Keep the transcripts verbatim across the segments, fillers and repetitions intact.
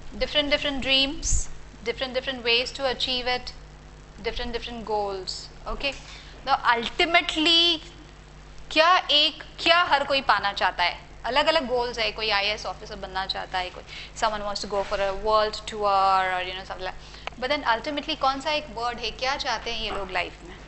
different different dreams, different different ways to achieve it, different different goals. Okay, now ultimately क्या एक क्या हर कोई पाना चाहता है, अलग अलग गोल्स है. कोई आई ए एस ऑफिसर बनना चाहता है, कोई someone wants to go for a world tour or you know something like. But then ultimately कौन सा एक वर्ड है, क्या चाहते हैं ये लोग लाइफ में?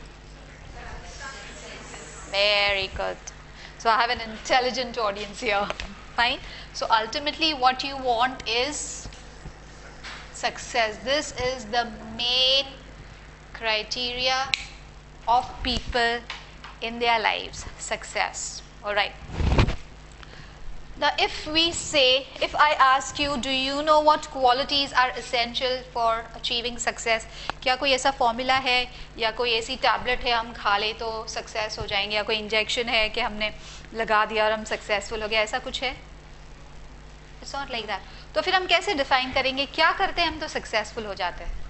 Very good. So I have an intelligent audience here. Fine. So ultimately what you want is success. This is the main criteria of people in their lives. Success. All right. Now if we say, if I ask you, do you know what qualities are essential for achieving success? क्या कोई ऐसा formula है या कोई ऐसी tablet है हम खा ले तो सक्सेस हो जाएंगे, या कोई इंजेक्शन है कि हमने लगा दिया और हम सक्सेसफुल हो गए, ऐसा कुछ है? It's not like that. तो फिर हम कैसे डिफाइन करेंगे क्या करते हैं हम तो सक्सेसफुल हो जाते हैं?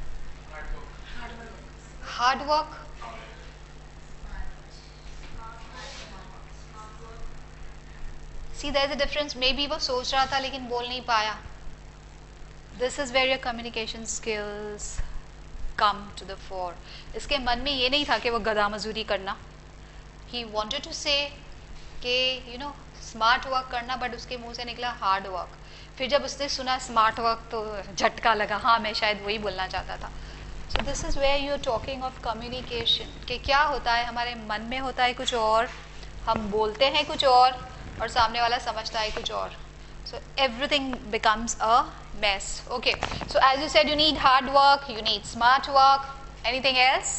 Hard work. See, there is a difference. Maybe वो सोच रहा था लेकिन बोल नहीं पाया. This is where your communication skills come to the fore. इसके मन में ये नहीं था कि वो गधा मजदूरी करना. He wanted to say कि you know smart work करना, but उसके मुंह से निकला hard work. फिर जब उसने सुना smart work तो झटका लगा, हाँ मैं शायद वही बोलना चाहता था. So this is where you are talking of communication. कि क्या होता है हमारे मन में होता है कुछ और, हम बोलते हैं कुछ और और सामने वाला समझता है कुछ और. So everything becomes a mess. Okay. So as you said, you need hard work, you need smart work. Anything else?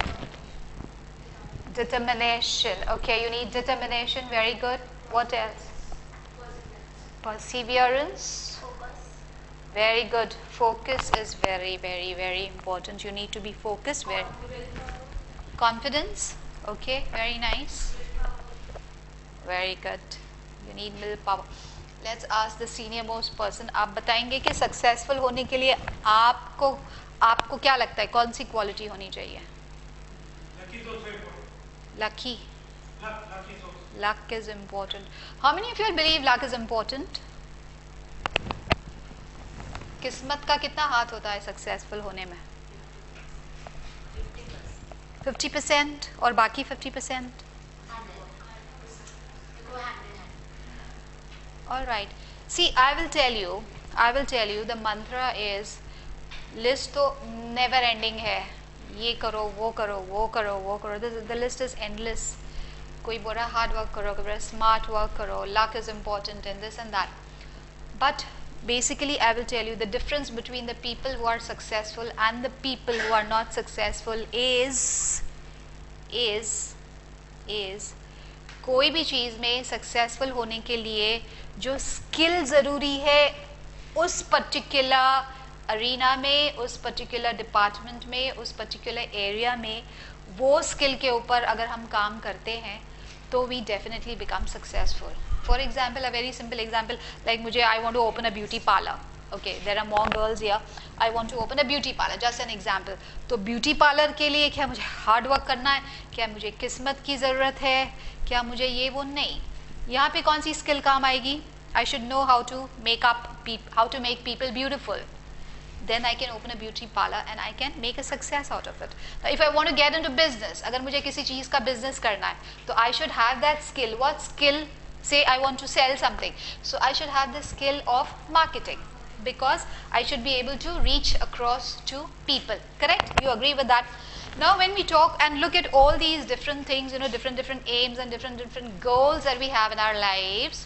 Determination. Okay, you need determination. Very good. What else? Perseverance. Focus. Very good. Focus is very, very, very important. You need to be focused. Very. Confidence. Okay, very nice. Very good. You need willpower. Let's ask the senior most person. आप बताएंगे कि successful होने के लिए आपको आपको क्या लगता है कौन सी क्वालिटी होनी चाहिए? Lucky. Luck is important. How many of you believe luck is important? किस्मत का कितना हाथ होता है सक्सेसफुल होने में? फिफ्टी परसेंट और बाकी fifty percent? All right. See, I will tell you, I will tell you the mantra is, list तो never ending है. ये करो, वो करो, वो करो, वो करो. This, the list is endless. कोई बोल रहा hard work करो, कोई बोल रहा smart work करो, luck is important and this and that. But basically, I will tell you the difference between the people who are successful and the people who are not successful is, is, is कोई भी चीज़ में successful होने के लिए जो skill ज़रूरी है उस पर्टिकुलर अरीना में, उस पर्टिकुलर डिपार्टमेंट में, उस पर्टिकुलर एरिया में, वो स्किल के ऊपर अगर हम काम करते हैं तो we definitely become successful. For example, a very simple example, like मुझे I want to open a beauty parlour. Okay, there are more girls here. I want to open a beauty parlour, just an example. तो beauty parlour के लिए क्या मुझे hard work करना है, क्या मुझे किस्मत की ज़रूरत है, क्या मुझे ये वो? नहीं. यहाँ पे कौन सी स्किल काम आएगी? I should know how to make up, how to make people beautiful. Then I can open a beauty parlor and I can make a success out of it. Now, if I want to get into business, अगर मुझे किसी चीज़ का business करना है, तो I should have that skill. What skill? Say I want to sell something, so I should have the skill of marketing, because I should be able to reach across to people. Correct? You agree with that? Now, when we talk and look at all these different things, you know, different different aims and different different goals that we have in our lives,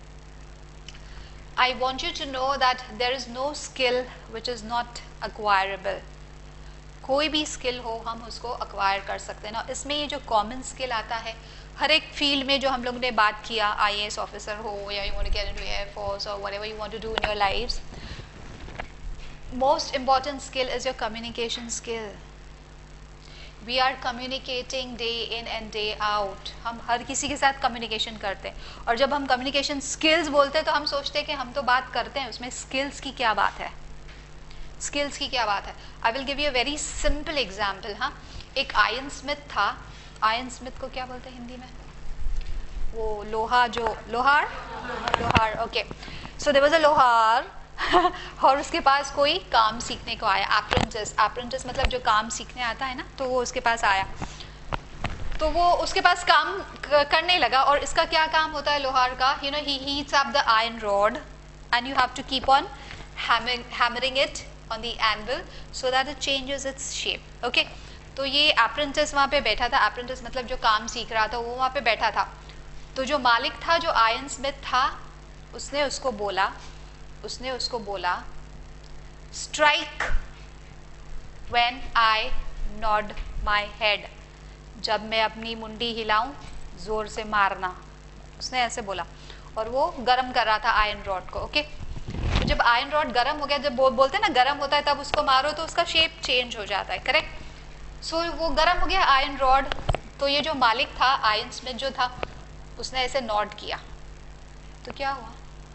I want you to know that there is no skill which is not acquirable. कोई भी skill हो हम उसको acquire कर सकते हैं ना. इसमें ये जो कॉमन स्किल आता है हर एक फील्ड में, जो हम लोगों ने बात किया, आई ए एस ऑफिसर हो या you want to get into air force और whatever you want to do in your lives, most important skill is your communication skill. We are communicating day in and day out. हम हर किसी के साथ communication करते हैं, और जब हम कम्युनिकेशन स्किल्स बोलते हैं तो हम सोचते हैं कि हम तो बात करते हैं, उसमें स्किल्स की क्या बात है, स्किल्स की क्या बात है. I will give you a very simple example. हाँ, एक आयन स्मिथ था. आयन स्मिथ को क्या बोलते हैं हिंदी में? वो लोहा जो, लोहार, लोहार. Okay, so there was a लोहार और उसके पास कोई काम सीखने को आया, अप्रेंटिस, अप्रेंटिस मतलब जो काम सीखने आता है ना, तो वो उसके पास आया, तो वो उसके पास काम करने लगा। और इसका क्या काम होता है लोहार का, you know he heats up the iron rod and you have to keep on hammering it on the anvil so that it changes its shape. Okay, तो ये अप्रेंटिस वहाँ पे बैठा था, अप्रेंटिस मतलब जो काम सीख रहा था, वो वहाँ पे बैठा था। तो जो मालिक था, जो आयरन स्मिथ था, उसने उसको बोला उसने उसको बोला strike when I nod my head, जब मैं अपनी मुंडी हिलाऊं जोर से मारना, उसने ऐसे बोला। और वो गरम कर रहा था आयरन रॉड को। ओके, तो जब आयरन रॉड गरम हो गया, जब बो, बोलते हैं ना गरम होता है तब उसको मारो तो उसका शेप चेंज हो जाता है, करेक्ट। सो so, वो गरम हो गया आयरन रॉड। तो ये जो मालिक था, आयरन स्मिथ जो था, उसने ऐसे नॉड किया, तो क्या हुआ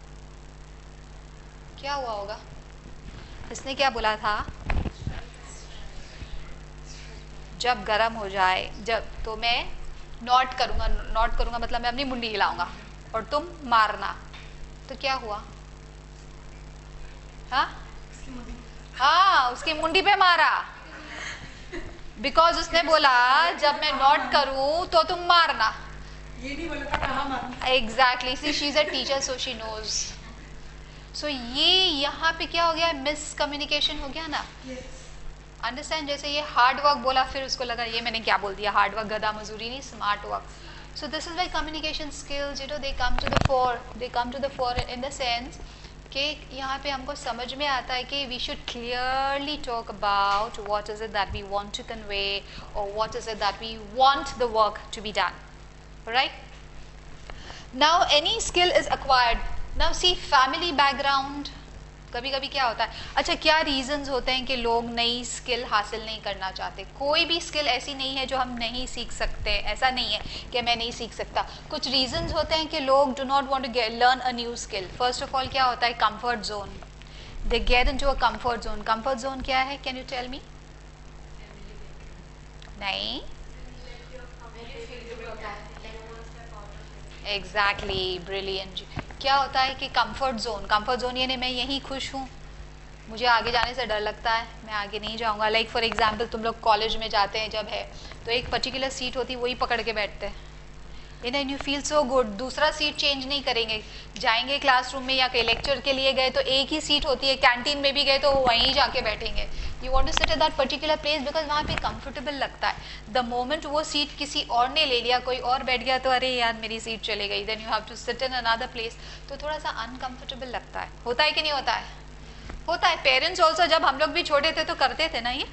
क्या हुआ होगा, इसने क्या बोला था, जब गरम हो जाए, जब तो मैं नॉट करूंगा, नॉट करूंगा मतलब मैं अपनी मुंडी हिलाऊंगा और तुम मारना। तो क्या हुआ, हाँ हाँ उसकी मुंडी पे मारा, बिकॉज उसने बोला जब मैं नॉट करूं तो तुम मारना। ये नहीं बोला था कहाँ मारना। Exactly, see she is a teacher so she knows. सो ये यहाँ पे क्या हो गया, मिस कम्युनिकेशन हो गया ना। अंडरस्टैंड, जैसे ये हार्ड वर्क बोला, फिर उसको लगा ये मैंने क्या बोल दिया, हार्ड वर्क गधा मजूरी नहीं, smart work. So this is why communication skills you know they come to the fore, they come to the fore in the sense कि यहाँ पे हमको समझ में आता है कि we should clearly talk about what is it that we want to convey और what is it that we want the work to be done, right. Now any skill is acquired. Now see family background, कभी कभी क्या होता है, अच्छा क्या reasons होते हैं कि लोग नई स्किल हासिल नहीं करना चाहते। कोई भी स्किल ऐसी नहीं है जो हम नहीं सीख सकते, ऐसा नहीं है कि मैं नहीं सीख सकता। कुछ रीजंस होते हैं कि लोग do not want to learn a new skill. First of all क्या होता है, comfort zone, they get into a comfort zone. Comfort zone क्या है, कैन यू टेल मी? नहीं, एग्जैक्टली, ब्रिलियंट। क्या होता है कि कंफर्ट जोन, कंफर्ट जोन यानी मैं यहीं खुश हूँ, मुझे आगे जाने से डर लगता है, मैं आगे नहीं जाऊँगा। लाइक फॉर एग्जांपल तुम लोग कॉलेज में जाते हैं जब है, तो एक पर्टिकुलर सीट होती है, वही पकड़ के बैठते हैं, and then you feel so good, दूसरा सीट चेंज नहीं करेंगे। जाएंगे क्लासरूम में या कहीं लेक्चर के लिए गए तो एक ही सीट होती है, कैंटीन में भी गए तो वहीं जाके बैठेंगे। You want to sit at that particular place because वहाँ पे कंफर्टेबल लगता है। द मोमेंट वो सीट किसी और ने ले लिया, कोई और बैठ गया, तो अरे यार मेरी सीट चली गई, then you have to sit in another place, तो थोड़ा सा अनकंफर्टेबल लगता है। होता है कि नहीं होता है? होता है। पेरेंट्स ऑल्सो, जब हम लोग भी छोटे थे तो करते थे ना ये।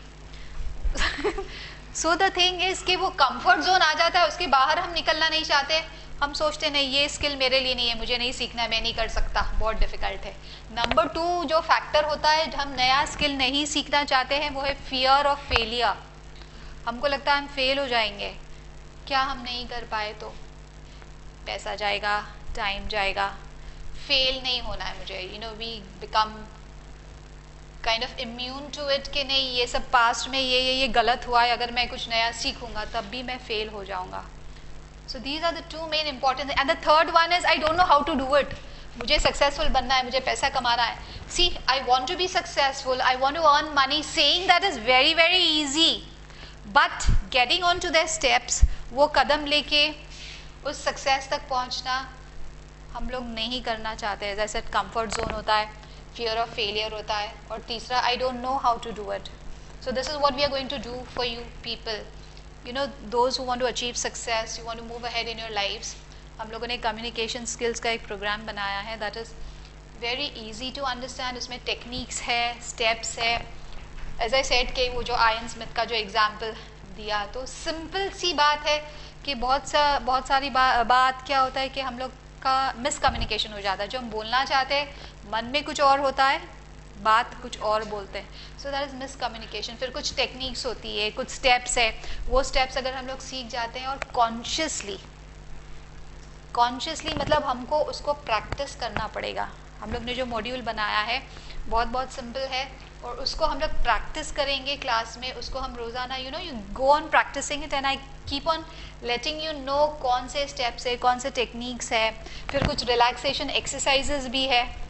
सो द थिंग इज कि वो कंफर्ट जोन आ जाता है, उसके बाहर हम निकलना नहीं चाहते। हम सोचते नहीं ये स्किल मेरे लिए नहीं है, मुझे नहीं सीखना है, मैं नहीं कर सकता, बहुत डिफिकल्ट है। नंबर टू जो फैक्टर होता है हम नया स्किल नहीं सीखना चाहते हैं, वो है फियर ऑफ फेलियर। हमको लगता है हम फेल हो जाएंगे, क्या हम नहीं कर पाए तो पैसा जाएगा, टाइम जाएगा, फेल नहीं होना है मुझे। You know we become kind of immune to it कि नहीं ये सब पास्ट में ये ये ये गलत हुआ है, अगर मैं कुछ नया सीखूंगा तब भी मैं फेल हो जाऊंगा। So these are the two main important. And the third one is I don't know how to do it. मुझे सक्सेसफुल बनना है, मुझे पैसा कमाना है। See I want to be successful, I want to earn money, saying that is very very easy, but getting on to the steps, वो कदम लेके उस सक्सेस तक पहुंचना हम लोग नहीं करना चाहते। जैसे कंफर्ट जोन होता है, फियर ऑफ फेलियर होता है, और तीसरा I don't know how to do it. So this is what we are going to do for you people, you know those who want to achieve success, you want to move ahead in your lives. हम लोगों ने communication skills का एक program बनाया है that is very easy to understand. उसमें techniques है, steps है। एज आई सेड कि वो जो आयरन स्मिथ का जो एग्जाम्पल दिया, तो सिंपल सी बात है कि बहुत सा बहुत सारी बा, बात क्या होता है कि हम लोग का मिसकम्युनिकेशन हो जाता है। जो हम बोलना चाहते हैं मन में कुछ और होता है, बात कुछ और बोलते हैं। So that is miscommunication. फिर कुछ टेक्निक्स होती है, कुछ स्टेप्स है, वो स्टेप्स अगर हम लोग सीख जाते हैं और कॉन्शियसली कॉन्शियसली मतलब हमको उसको प्रैक्टिस करना पड़ेगा। हम लोग ने जो मॉड्यूल बनाया है बहुत बहुत सिंपल है, और उसको हम लोग प्रैक्टिस करेंगे क्लास में। उसको हम रोज़ाना you know you go on practicing it and I keep on letting you know कौन से स्टेप्स है, कौन से टेक्निक्स है। फिर कुछ रिलैक्सेशन एक्सरसाइजेज भी है।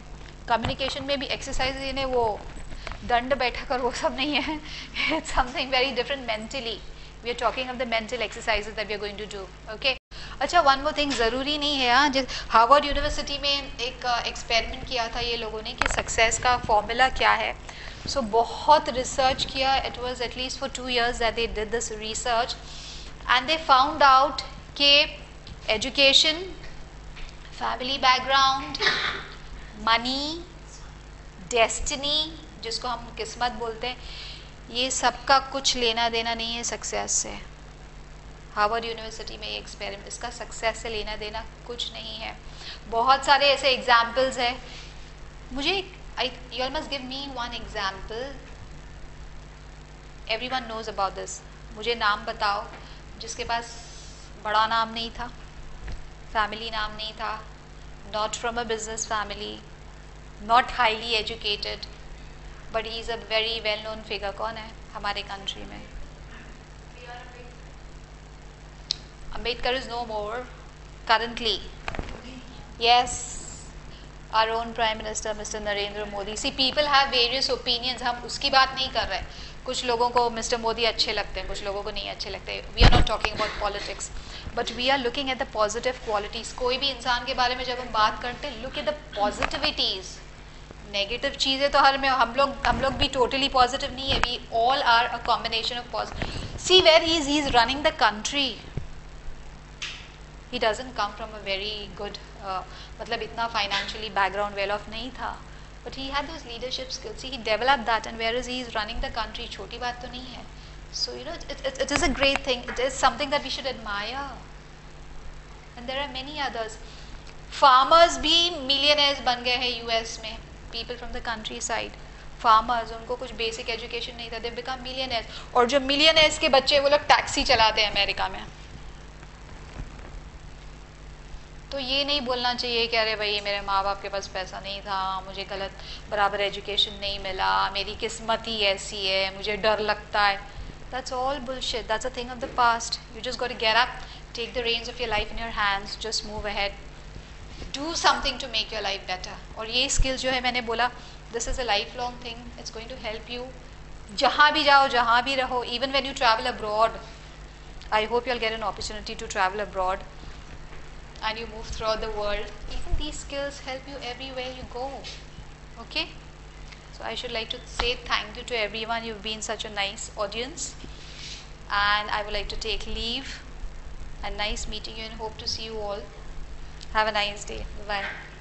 कम्युनिकेशन में भी एक्सरसाइज यानी वो दंड बैठा कर वो सब नहीं है. It's something very different mentally. We are talking of the mental exercises that we are going to do. Okay. अच्छा, वन मोर थिंग, ज़रूरी नहीं है. हाँ, जिस हार्वर्ड यूनिवर्सिटी में एक एक्सपेरिमेंट uh, किया था ये लोगों ने कि सक्सेस का फॉर्मूला क्या है. सो so, बहुत रिसर्च किया. It was at least for two years that they did this research and they found out कि education, family background, money, destiny जिसको हम किस्मत बोलते हैं, ये सबका कुछ लेना देना नहीं है सक्सेस से. हार्वर्ड यूनिवर्सिटी में ये एक्सपेरिमेंट, इसका सक्सेस से लेना देना कुछ नहीं है. बहुत सारे ऐसे एग्जाम्पल्स है. मुझे you all must give me one example. Everyone knows about this. मुझे नाम बताओ जिसके पास बड़ा नाम नहीं था, फैमिली नाम नहीं था, not from a business family, not highly educated, but he is a very well known figure. कौन है हमारे कंट्री में? Ambedkar is no more currently. Yes, our own Prime Minister Mister Narendra Modi. See, people have various opinions. हम उसकी बात नहीं कर रहे. कुछ लोगों को मिस्टर मोदी अच्छे लगते हैं, कुछ लोगों को नहीं अच्छे लगते. We are not talking about politics, but we are looking at the positive qualities. कोई भी इंसान के बारे में जब हम बात करते हैं, look at the positivities. Negative चीज़ें तो हर में हम लोग हम लोग भी टोटली पॉजिटिव नहीं है. We all are a combination of positive. See where he is. He is running the country. He doesn't come from a very good, uh, मतलब इतना financially background well off नहीं था, but he had those leadership skills. See, he developed that, and whereas he is running the country, छोटी बात तो नहीं है. So you know, it, it, it is a great thing. It is something that we should admire. And there are many others. Farmers भी millionaires बन गए हैं U S में. People from the countryside. Farmers, उनको कुछ basic education नहीं था, they become millionaires. और जो millionaires के बच्चे वो लोग टैक्सी चलाते हैं अमेरिका में. तो ये नहीं बोलना चाहिए कि अरे भाई मेरे माँ बाप के पास पैसा नहीं था, मुझे गलत बराबर एजुकेशन नहीं मिला, मेरी किस्मत ही ऐसी है, मुझे डर लगता है. That's all bullshit. That's a thing of the past. You just got to get up, take the reins of your life in your hands, just move ahead, do something to make your life better. और ये skill जो है मैंने बोला, this is a lifelong thing. It's going to help you. जहाँ भी जाओ, जहाँ भी रहो, even when you travel abroad. I hope you'll get an opportunity to travel abroad. And you move throughout the world, even these skills help you everywhere you go. Okay, so I should like to say thank you to everyone. You've been such a nice audience, and I would like to take leave, and nice meeting you, and hope to see you all. Have a nice day. Bye.